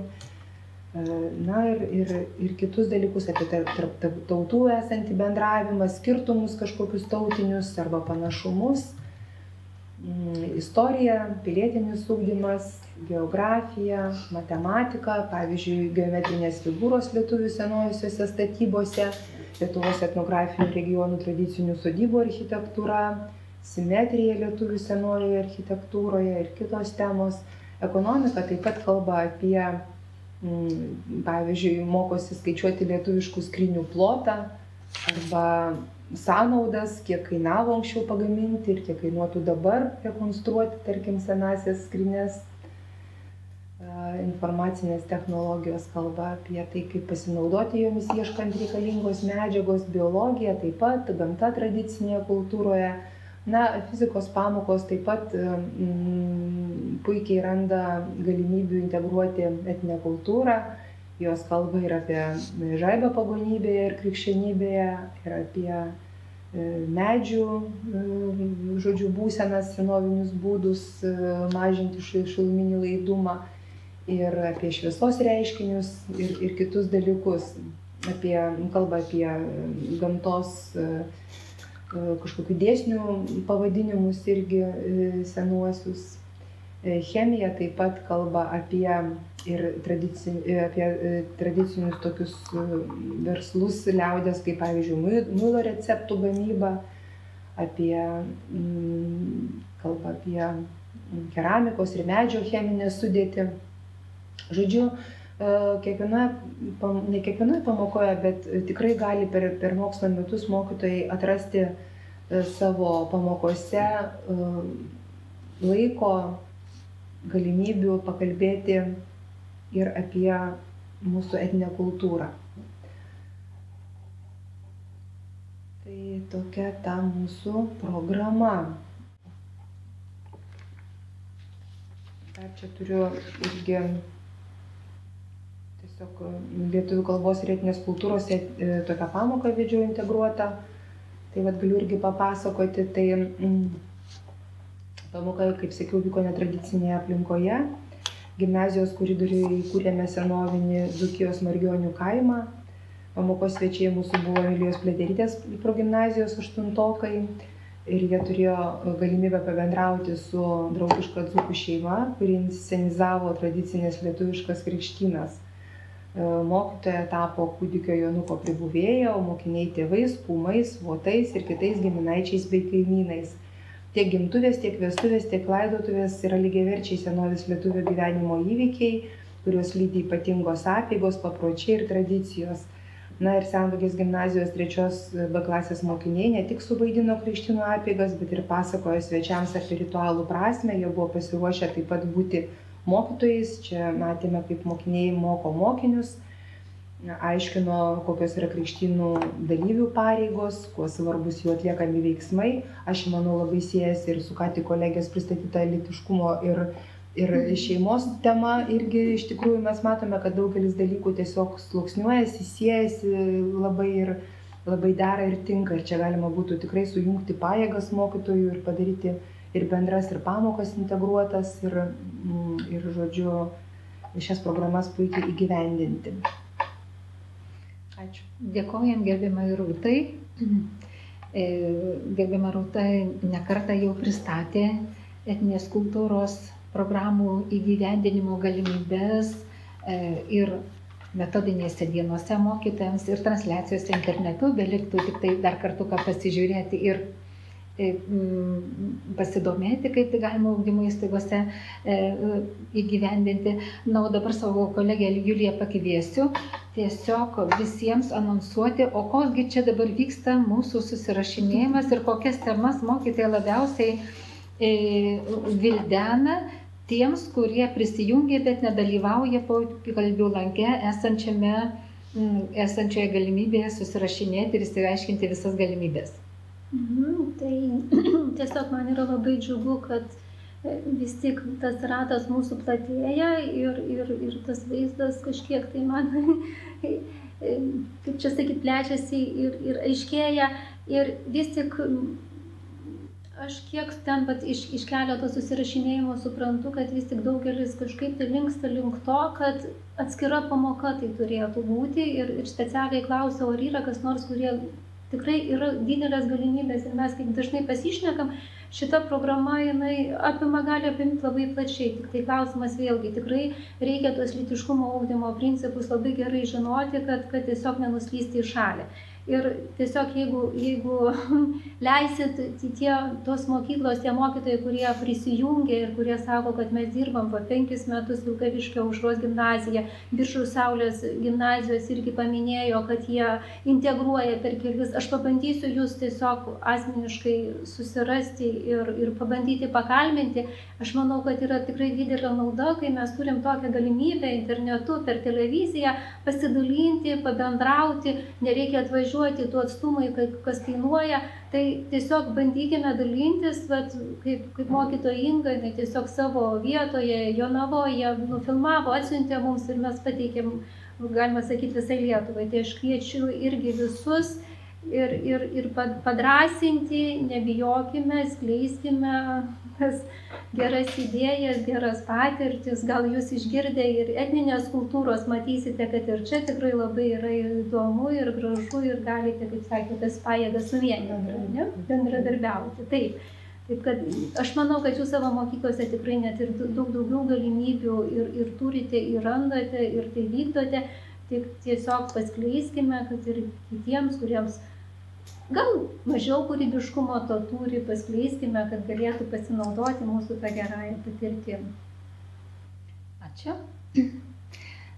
na ir kitus dalykus, apie tarp tautų esantį bendravimą, skirtumus kažkokius tautinius arba panašumus, istorija, pilietinis ugdymas, geografija, matematika, pavyzdžiui, geometrinės figūros lietuvių senojosiuose statybose, Lietuvos etnografinių regionų tradicinių sodybų architektūra, simetrija lietuvių senojoje architektūroje ir kitos temos. Ekonomika taip pat kalba apie, pavyzdžiui, mokosi skaičiuoti lietuviškų skrynių plotą arba sąnaudas, kiek kainavo anksčiau pagaminti ir kiek kainuotų dabar rekonstruoti, tarkim, senasias skrynes. Informacinės technologijos kalba apie tai, kaip pasinaudoti jomis ieškant reikalingos medžiagos, biologija, taip pat gamta tradicinėje kultūroje. Na, fizikos pamokos taip pat puikiai randa galimybių integruoti etninę kultūrą. Jos kalba ir apie žaibą pagonybėje ir krikščionybėje, ir apie medžių, žodžiu, būsenas, senovinius būdus mažinti šiluminį laidumą, ir apie šviesos reiškinius ir kitus dalykus. Kalba apie gamtos kažkokių dėsnių pavadinimus irgi senuosius. Chemija taip pat kalba apie tradicinius tokius verslus liaudies, kaip pavyzdžiui muilo receptų gamybą, kalba apie keramikos ir medžio cheminę sudėtį. Žodžiu, ne kiekvienoje pamokoje, bet tikrai gali per mokslo metus mokytojai atrasti savo pamokose laiko, galimybių pakalbėti ir apie mūsų etninę kultūrą. Tai tokia ta mūsų programa. Dar čia turiu irgi tiesiog lietuvių kalbos ir etninės kultūros tokią pamoką vedžiau integruotą. Tai vat galiu irgi papasakoti. Tai pamoka, kaip sakiau, vyko netradicinėje aplinkoje. Gimnazijos koridoriuje įkūrėme senovinį Dzūkijos Margionių kaimą. Pamokos svečiai mūsų buvo Emilijos Pliaterytės progimnazijos 8-okai. Ir jie turėjo galimybę pabendrauti su draugiška dzūkų šeima, kuri inscenizavo tradicinės lietuviškas krikštynas. Mokytoja tapo kūdikio Jonuko pribuvėja, o mokiniai tėvais, kūmais, votais ir kitais giminaičiais bei kaimynais. Tiek gimtuvės, tiek vestuvės, tiek laidotuvės yra lygiaverčiai senovės lietuvio gyvenimo įvykiai, kuriuos lydi ypatingos apeigos, papročiai ir tradicijos. Na ir Senvagės gimnazijos 3 B klasės mokiniai ne tik suvaidino krikštynų apeigas, bet ir pasakojo svečiams apie ritualų prasmę. Jie buvo pasiruošę taip pat būti mokytojais. Čia matėme, kaip mokiniai moko mokinius, aiškino, kokios yra krikštynų dalyvių pareigos, kuo svarbus jų atliekami veiksmai. Aš manau, labai siejasi ir su ką tik kolegės pristatyta lytiškumo ir šeimos tema. Irgi iš tikrųjų mes matome, kad daugelis dalykų tiesiog sluoksniuojasi, siejasi labai ir labai dera ir tinka. Ir čia galima būtų tikrai sujungti pajėgas mokytojų ir padaryti ir bendras, ir pamokas integruotas, ir žodžiu, šias programas puikiai įgyvendinti. Ačiū. Dėkojam gerbiamai Rūtai. Gerbiama Rūta nekartą jau pristatė etninės kultūros programų įgyvendinimo galimybės ir metodinėse dienose mokytojams ir transliacijose internetu. Beliktų tik tai dar kartuką pasižiūrėti ir pasidomėti, kaip tai galima ugdymo įstaigose įgyvendinti. Na, o dabar savo kolegę Juliją pakviesiu tiesiog visiems anonsuoti, o koksgi čia dabar vyksta mūsų susirašinėjimas ir kokias temas mokytojai labiausiai vildena tiems, kurie prisijungia, bet nedalyvauja pokalbių lange esančioje galimybėje susirašinėti ir įsiaiškinti visas galimybės. Tai tiesiog man yra labai džiugu, kad vis tik tas ratas mūsų platėja ir tas vaizdas kažkiek tai man, kaip čia sakyt, plečiasi ir aiškėja. Ir vis tik aš kiek ten iš keleto susirašinėjimo suprantu, kad vis tik daugelis kažkaip tai linksta link to, kad atskira pamoka tai turėtų būti. Ir specialiai klausiau, ar yra kas nors, kurie tikrai yra didelės galimybės ir mes kaip dažnai pasišnekam, šita programa jinai gali apimti labai plačiai. Tik tai klausimas vėlgi, tikrai reikia tos lytiškumo ugdymo principus labai gerai žinoti, kad tiesiog nenuslysti į šalį. Ir tiesiog jeigu leisit, tos mokyklos, tie mokytojai, kurie prisijungia ir kurie sako, kad mes dirbam 5 metus Vilkaviškio Aušros gimnaziją, Biržų Saulės gimnazijos irgi paminėjo, kad jie integruoja per kelis. Aš pabandysiu jūs tiesiog asmeniškai susirasti ir pabandyti pakalbinti. Aš manau, kad yra tikrai didelė nauda, kai mes turim tokią galimybę internetu, per televiziją pasidalinti, pabendrauti, nereikia atvažiuoti tų atstumai, kas kainuoja, tai tiesiog bandykime dalintis, kaip mokytoja Inga, tiesiog savo vietoje, Jonavoje, nufilmavo, atsiuntė mums ir mes pateikėm, galima sakyti, visai Lietuvai. Tai aš kviečiu irgi visus ir padrąsinti, nebijokime, skleiskime tas geras idėjas, geras patirtis. Gal jūs išgirdę ir etninės kultūros matysite, kad ir čia tikrai labai yra įdomu ir gražu ir galite, kaip sakė, tas pajėgas suvienyti, bendradarbiauti. Taip, kad aš manau, kad jūs savo mokyklose tikrai net ir daug daugiau galimybių ir turite, ir randate, ir tai vykdote. Tik tiesiog paskleiskime, kad ir kitiems, kuriems gal mažiau kūrybiškumo to turi, paskleiskime, kad galėtų pasinaudoti mūsų tą gerąją patirtį. Ačiū.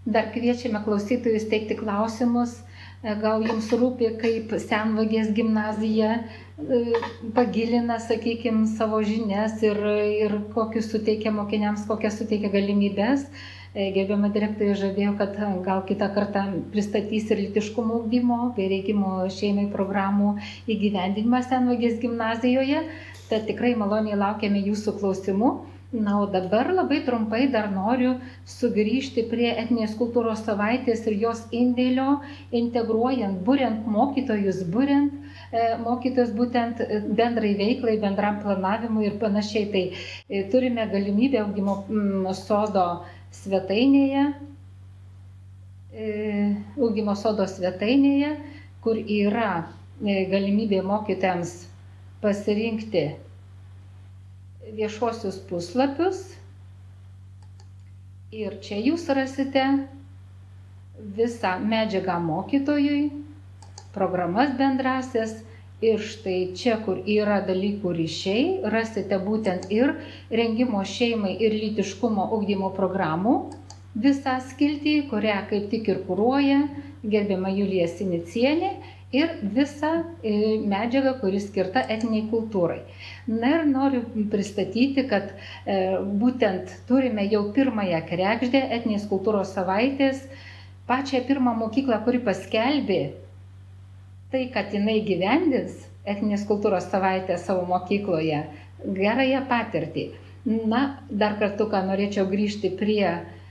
Dar kviečiame klausytojus teikti klausimus. Gal jums rūpi, kaip Senvagės gimnazija pagilina, sakykime, savo žinias ir kokius suteikia mokiniams, kokias suteikia galimybės. Gerbiama direktorė žadėjo, kad gal kitą kartą pristatys ir lytiškumo ugdymo bei reikimo šeimai programų įgyvendinimą Senvagės gimnazijoje. Tad tikrai maloniai laukiame jūsų klausimų. Na, o dabar labai trumpai dar noriu sugrįžti prie etninės kultūros savaitės ir jos indėlio, integruojant, buriant mokytojus, būtent bendrai veiklai, bendram planavimui ir panašiai. Tai turime galimybę ugdymo sodo svetainėje, kur yra galimybė mokytojams pasirinkti viešuosius puslapius ir čia jūs rasite visą medžiagą mokytojui, programas bendrasias ir štai čia, kur yra dalykų ryšiai, rasite būtent ir rengimo šeimai ir lytiškumo ugdymo programų visą skiltį, kurią kaip tik ir kuruoja gerbiama Julija Sinicienė, ir visą medžiagą, kuri skirta etniniai kultūrai. Na ir noriu pristatyti, kad būtent turime jau pirmąją kregždę etninės kultūros savaitės, pačią pirmą mokyklą, kuri paskelbė tai, kad jinai gyvendins etninės kultūros savaitę savo mokykloje, gerąją patirtį. Na, dar kartu, ką norėčiau grįžti prie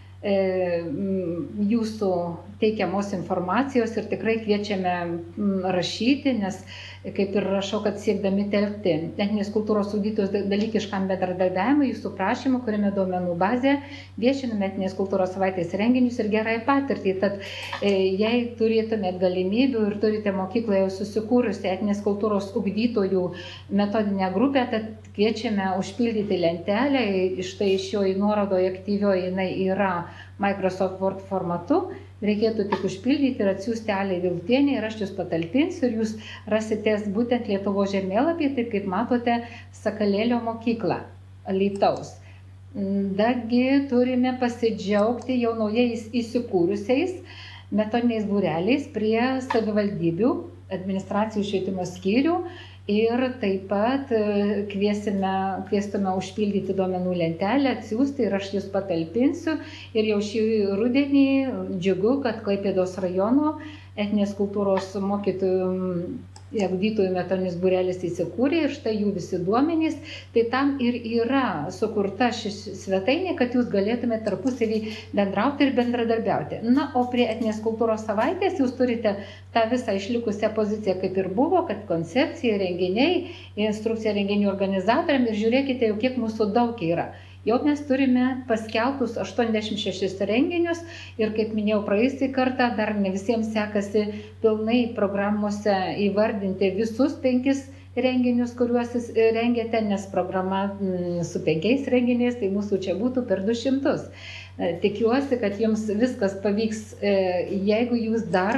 jūsų teikiamos informacijos ir tikrai kviečiame rašyti, nes kaip ir rašau, kad siekdami telkti etninės kultūros ugdytojus dalykiškam bendradarbiavimui, jūsų prašymų, kuriame duomenų bazė, viešiname etninės kultūros savaitės renginius ir gerąją patirtį. Tad jei turėtumėt galimybių ir turite mokykloje susikūrusi etninės kultūros ugdytojų metodinę grupę, tad kviečiame užpildyti lentelę. Štai šioji nuorodoje aktyvioji jinai yra Microsoft Word formatu. Reikėtų tik užpildyti ir atsiųsti Alei Vilutienei ir aš jūs patalpinsiu ir jūs rasite būtent Lietuvos žemėlapį, taip kaip matote, Sakalėlio mokyklą Alytaus. Dagi turime pasidžiaugti jau naujais įsikūrusiais metodiniais būreliais prie savivaldybių, administracijų švietimo skyrių ir taip pat kviestume užpildyti duomenų lentelę, atsiųsti ir aš jūs patalpinsiu. Ir jau šį rudenį džiugu, kad Klaipėdos rajono etninės kultūros mokytojų ugdytojų metodinis būrelis įsikūrė ir štai jų visi duomenys. Tai tam ir yra sukurta ši svetainė, kad jūs galėtumėte tarpusavį bendrauti ir bendradarbiauti. Na, o prie etninės kultūros savaitės jūs turite tą visą išlikusią poziciją, kaip ir buvo, kad koncepcija, renginiai, instrukcija renginių organizatoriam ir žiūrėkite, jau kiek mūsų daug yra. Jau mes turime paskelbtus 86 renginius ir, kaip minėjau praėjusį kartą, dar ne visiems sekasi pilnai programuose įvardinti visus 5 renginius, kuriuos jūs rengiate, nes programa su 5 renginiais, tai mūsų čia būtų per 200. Tikiuosi, kad jums viskas pavyks, jeigu jūs dar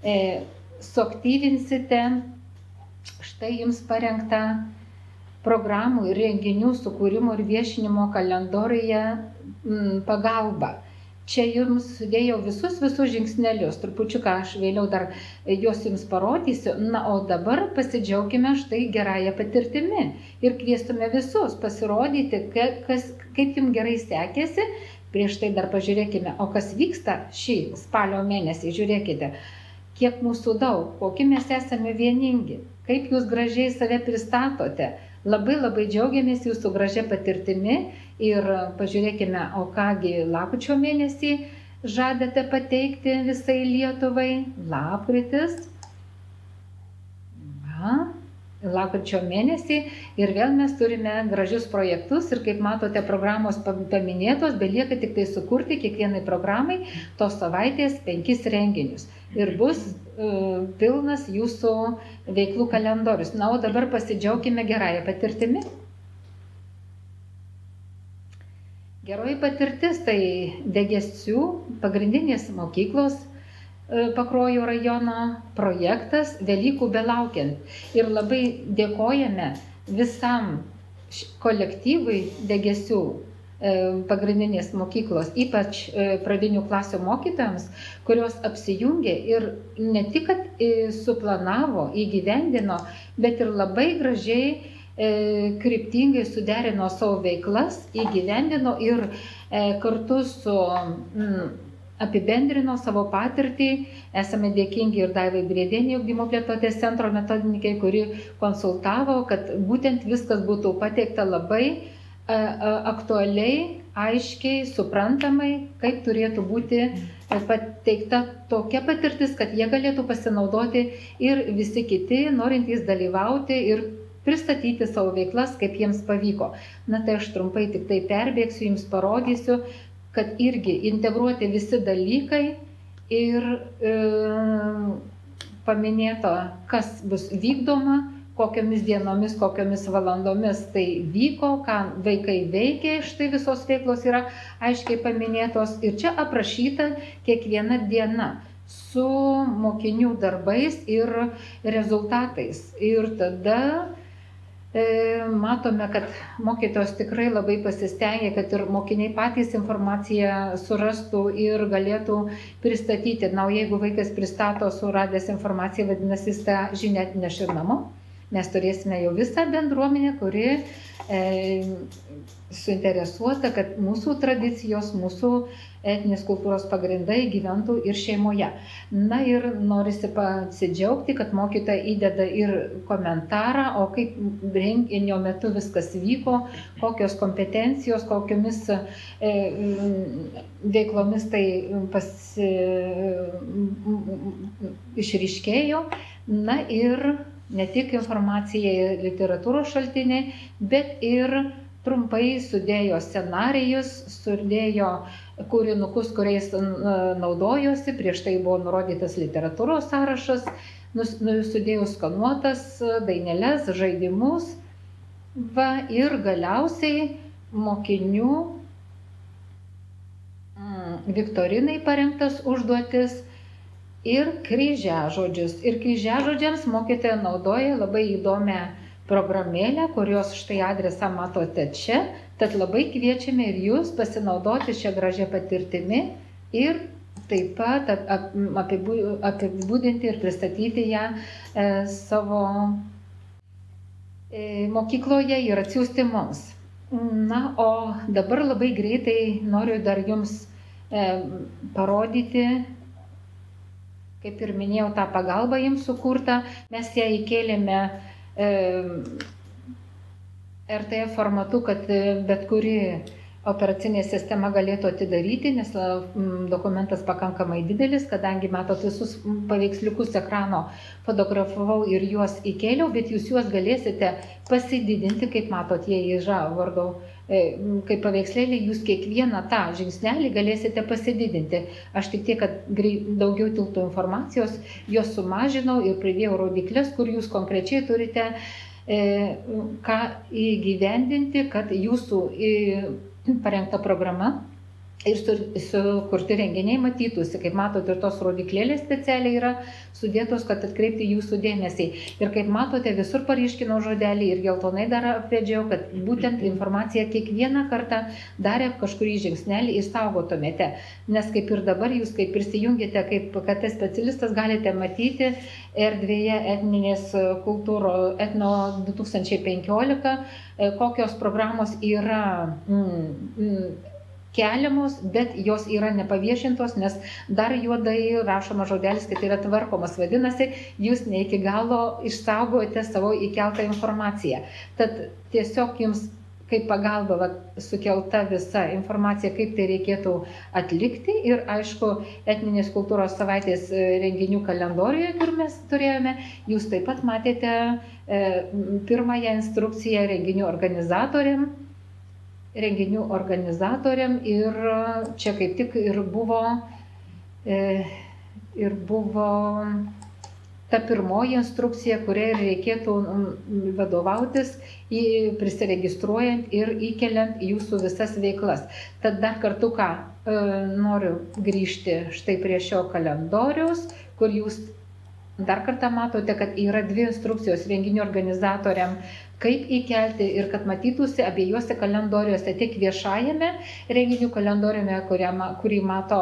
suaktyvinsite štai jums parengtą programų ir renginių sukūrimo ir viešinimo kalendoriuje pagalba. Čia jums sudėjau visus žingsnelius, trupučiuką aš vėliau dar juos jums parodysiu. Na, o dabar pasidžiaugime štai gerąją patirtimi ir kviestume visus pasirodyti, kaip jums gerai sekėsi. Prieš tai dar pažiūrėkime, o kas vyksta šį spalio mėnesį, žiūrėkite, kiek mūsų daug, kokie mes esame vieningi, kaip jūs gražiai save pristatote. Labai džiaugiamės jūsų gražia patirtimi ir pažiūrėkime, o kągi lapkričio mėnesį žadate pateikti visai Lietuvai. Lapkritis. Lapkričio mėnesį ir vėl mes turime gražius projektus ir kaip matote programos paminėtos, belieka tik tai sukurti kiekvienai programai tos savaitės 5 renginius ir bus pilnas jūsų veiklų kalendorius. Na, o dabar pasidžiaukime gerąją patirtimi. Geroji patirtis tai Degėsių pagrindinės mokyklos Pakruojo rajono projektas Velykų belaukiant. Ir labai dėkojame visam kolektyvui Degėsių pagrindinės mokyklos, ypač pradinių klasių mokytojams, kurios apsijungė ir ne tik, kad suplanavo, įgyvendino, bet ir labai gražiai, kryptingai suderino savo veiklas, įgyvendino ir kartu su apibendrino savo patirtį. Esame dėkingi ir Daivai Briedienei, Ugdymo plėtotės centro metodininkai, kuri konsultavo, kad būtent viskas būtų pateikta labai aktualiai, aiškiai, suprantamai, kaip turėtų būti pateikta tokia patirtis, kad jie galėtų pasinaudoti ir visi kiti, norintys dalyvauti ir pristatyti savo veiklas, kaip jiems pavyko. Na tai aš trumpai tik tai perbėgsiu, jums parodysiu, kad irgi integruoti visi dalykai ir paminėta, kas bus vykdoma, kokiomis dienomis, kokiomis valandomis tai vyko, ką vaikai veikė, štai visos veiklos yra aiškiai paminėtos ir čia aprašyta kiekviena diena su mokinių darbais ir rezultatais. Ir tada matome, kad mokytojos tikrai labai pasistengė, kad ir mokiniai patys informaciją surastų ir galėtų pristatyti. Na, o jeigu vaikas pristato suradęs informaciją, vadinasi, jis tą žinią atneš ir namo. Mes turėsime jau visą bendruomenę, kuri suinteresuota, kad mūsų tradicijos, mūsų etinės kultūros pagrindai gyventų ir šeimoje. Na ir norisi pasidžiaugti, kad mokytoja įdeda ir komentarą, o kaip renginio metu viskas vyko, kokios kompetencijos, kokiomis veiklomis tai išryškėjo. Na ir ne tik informacija, literatūros šaltiniai, bet ir trumpai sudėjo scenarijus, sudėjo kūrinukus, kuriais naudojosi, prieš tai buvo nurodytas literatūros sąrašas, sudėjo skanuotas daineles, žaidimus, ir galiausiai mokinių viktorinai parengtas užduotis ir kryžiažodžius. Ir kryžiažodžiams mokytoja naudoja labai įdomią programėlę, kurios štai adresą matote čia. Tad labai kviečiame ir jūs pasinaudoti šią gražią patirtimi ir taip pat apibūdinti ir pristatyti ją savo mokykloje ir atsiųsti mums. Na, o dabar labai greitai noriu dar jums parodyti, kaip ir minėjau, tą pagalbą jums sukurtą. Mes ją įkėlėme RTF formatu, kad bet kuri operacinė sistema galėtų atidaryti, nes dokumentas pakankamai didelis, kadangi matot visus paveiksliukus ekrano fotografavau ir juos įkėliau, bet jūs juos galėsite pasididinti, kaip matot, jie yra vardo kaip paveikslėlį, jūs kiekvieną tą žingsnelį galėsite pasididinti. Aš tik tiek, kad daugiau tiltų informacijos, jos sumažinau ir pridėjau rodikles, kur jūs konkrečiai turite ką įgyvendinti, kad jūsų parengta programa ir sukurti renginiai matytųsi. Kaip matote, ir tos rodiklėlės specialiai yra sudėtos, kad atkreipti jūsų dėmesį. Ir kaip matote, visur paryškinau žodelį ir geltonai dar apvedžiau, kad būtent informaciją kiekvieną kartą darę kažkurį žingsnelį išsaugotumėte. Nes kaip ir dabar jūs, kaip prisijungite kaip PKT specialistas, galite matyti erdvėje etninės kultūros Etno 2015, kokios programos yra keliamos, bet jos yra nepaviešintos, nes dar juodai rašoma žodelis, kad yra tvarkomas. Vadinasi, jūs ne iki galo išsaugojate savo įkeltą informaciją. Tad tiesiog jums kaip pagalba sukelta visa informacija, kaip tai reikėtų atlikti. Ir aišku, etninės kultūros savaitės renginių kalendoriuje, kur mes turėjome, jūs taip pat matėte pirmąją instrukciją renginių organizatoriam ir čia kaip tik ir buvo ta pirmoji instrukcija, kuria reikėtų vadovautis prisiregistruojant ir įkeliant jūsų visas veiklas. Tad dar kartu noriu grįžti štai prie šio kalendoriaus, kur jūs dar kartą matote, kad yra dvi instrukcijos renginių organizatoriam kaip įkelti ir kad matytųsi abiejuose kalendoriuose, tiek viešajame renginių kalendoriume, kurį mato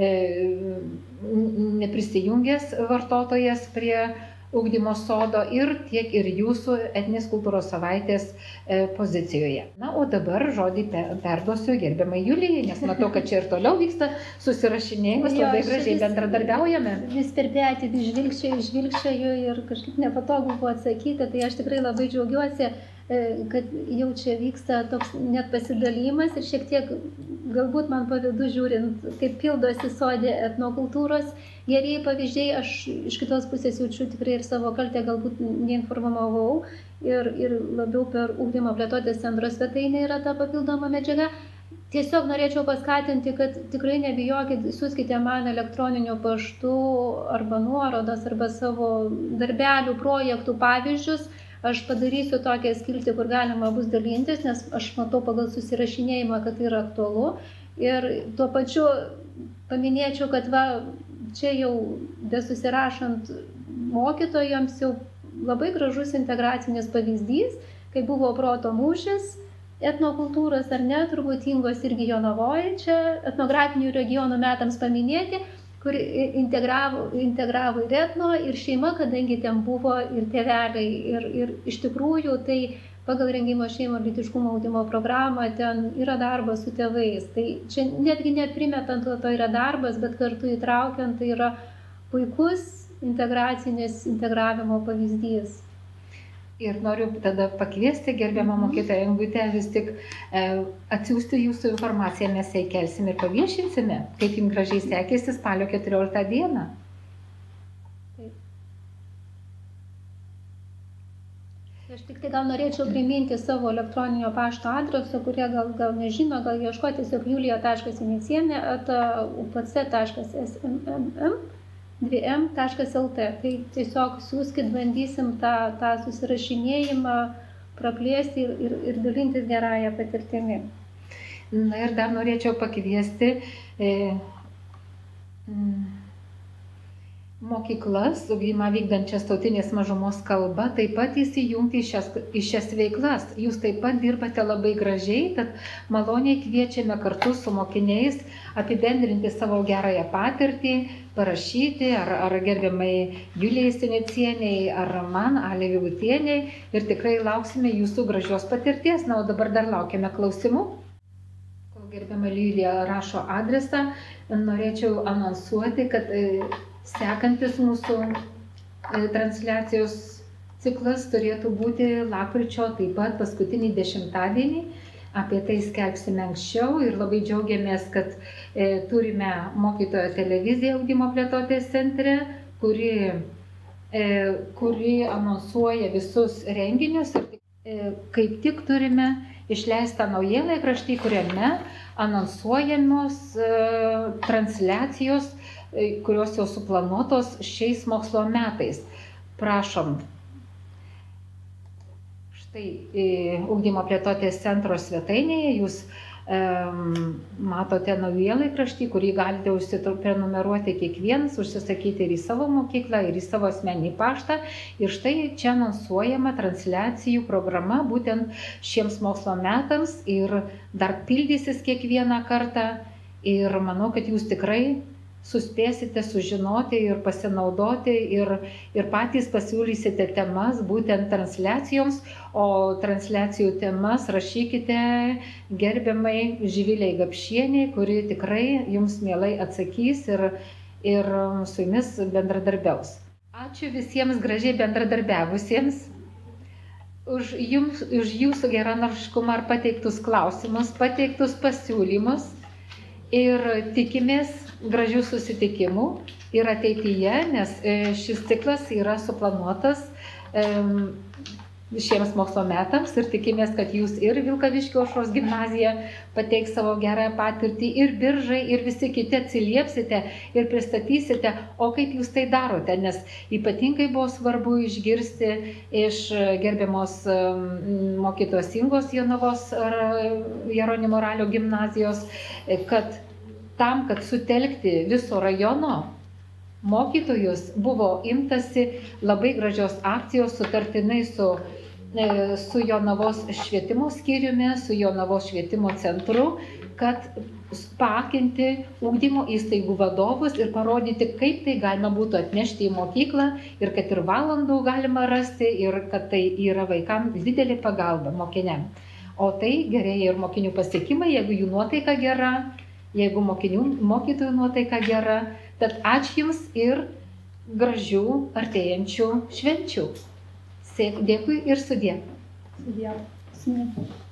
neprisijungęs vartotojas prie ugdymo sodo ir tiek ir jūsų etninės kultūros savaitės pozicijoje. Na, o dabar žodį perduosiu gerbiamai Julijai, nes matau, kad čia ir toliau vyksta susirašinėjimas, labai gražiai bendradarbiaujame. Vis per petį žvilgčioju ir kažkaip nepatogu buvo atsakyti, tai aš tikrai labai džiaugiuosi, kad jau čia vyksta toks net pasidalymas ir šiek tiek galbūt man pavydu žiūrint, kaip pildosi sodė etnokultūros gerieji pavyzdžiai, aš iš kitos pusės jaučiu tikrai ir savo kaltę, galbūt neinformavau ir labiau per ugdymo plėtotės centro svetainę yra ta papildoma medžiaga. Tiesiog norėčiau paskatinti, kad tikrai nebijokit, siųskite man elektroniniu paštu arba nuorodas arba savo darbelių, projektų pavyzdžius. Aš padarysiu tokią skiltį, kur galima bus dalintis, nes aš matau pagal susirašinėjimą, kad tai yra aktualu. Ir tuo pačiu paminėčiau, kad čia jau besusirašant mokytojams jau labai gražus integracinis pavyzdys, kai buvo proto mūšis, etnokultūros ar ne, turbūt Ingos irgi Jonavoje čia etnografinių regionų metams paminėti, kur integravo ir etno, ir šeima, kadangi ten buvo ir tėveliai. Ir iš tikrųjų tai pagal rengimo šeimo ir lytiškumo ugdymo programą ten yra darbas su tėvais. Tai čia netgi neprimetant to yra darbas, bet kartu įtraukiant tai yra puikus integracinis integravimo pavyzdys. Ir noriu tada pakviesti gerbiamą mokytoją Ingutę vis tik atsiųsti jūsų informaciją, mes ją įkelsim ir paviešinsime, kaip jums gražiai sekėsi spalio 14 dieną. Aš tik tai gal norėčiau priminti savo elektroninio pašto adreso, kurie gal nežino, gal ieškoti tiesiog julia.sienė@upc.smm2m.lt. Tai tiesiog siūskit, bandysim tą susirašinėjimą praplėsti ir dalintis gerąją patirtimi. Na ir dar norėčiau pakviesti mokyklas, ugdymą vykdančias tautinės mažumos kalba, taip pat įsijungti į šias veiklas. Jūs taip pat dirbate labai gražiai, tad maloniai kviečiame kartu su mokiniais apibendrinti savo gerąją patirtį, parašyti ar gerbiamai Julijai Senecieniai, ar man, Alei Vigutieniai, ir tikrai lauksime jūsų gražios patirties. Na, o dabar dar laukiame klausimų. Kol gerbiama Julija rašo adresą, norėčiau anonsuoti, kad sekantis mūsų transliacijos ciklas turėtų būti lapkričio taip pat paskutinį 10-dienį. Apie tai skelbsime anksčiau ir labai džiaugiamės, kad turime mokytojo televiziją ugdymo plėtotės centre, kuri anonsuoja visus renginius. Ir kaip tik turime išleistą naujienlaikraštį, kuriame anonsuojamos transliacijos, kurios jau suplanuotos šiais mokslo metais. Prašom. Štai ugdymo plėtotės centro svetainėje jūs matote naujienlaikraštį, kurį galite užsiprenumeruoti kiekvienas, užsisakyti ir į savo mokyklą, ir į savo asmeninį paštą. Ir štai čia anonsuojama transliacijų programa būtent šiems mokslo metams ir dar pildysis kiekvieną kartą. Ir manau, kad jūs tikrai suspėsite sužinoti ir pasinaudoti ir patys pasiūlysite temas būtent transliacijoms, o transliacijų temas rašykite gerbiamai Živilei Gapšieniai, kuri tikrai jums mielai atsakys ir su jumis bendradarbiaus. Ačiū visiems gražiai bendradarbiavusiems už jūsų geranoriškumą ar pateiktus klausimus, pateiktus pasiūlymus ir tikimės gražių susitikimų ir ateityje, nes šis ciklas yra suplanuotas šiems mokslo metams ir tikimės, kad jūs ir Vilkaviškio Aušros gimnazija pateiks savo gerąją patirtį, ir Biržai, ir visi kiti atsiliepsite ir pristatysite, o kaip jūs tai darote, nes ypatingai buvo svarbu išgirsti iš gerbiamos mokytojos Ingos Jonavos Jeronimo Ralio gimnazijos, kad tam, kad sutelkti viso rajono mokytojus, buvo imtasi labai gražios akcijos sutartinai su su Jonavos švietimo skyriumi, su Jonavos švietimo centru, kad paakinti ugdymo įstaigų vadovus ir parodyti, kaip tai galima būtų atnešti į mokyklą ir kad ir valandų galima rasti ir kad tai yra vaikams didelė pagalba mokiniam. O tai gerėja ir mokinių pasiekimai, jeigu jų nuotaika gera, jeigu mokytojų nuotaika gera. Tad ačiū Jums ir gražių artėjančių švenčių. Dėkui ir sudie. Sudie.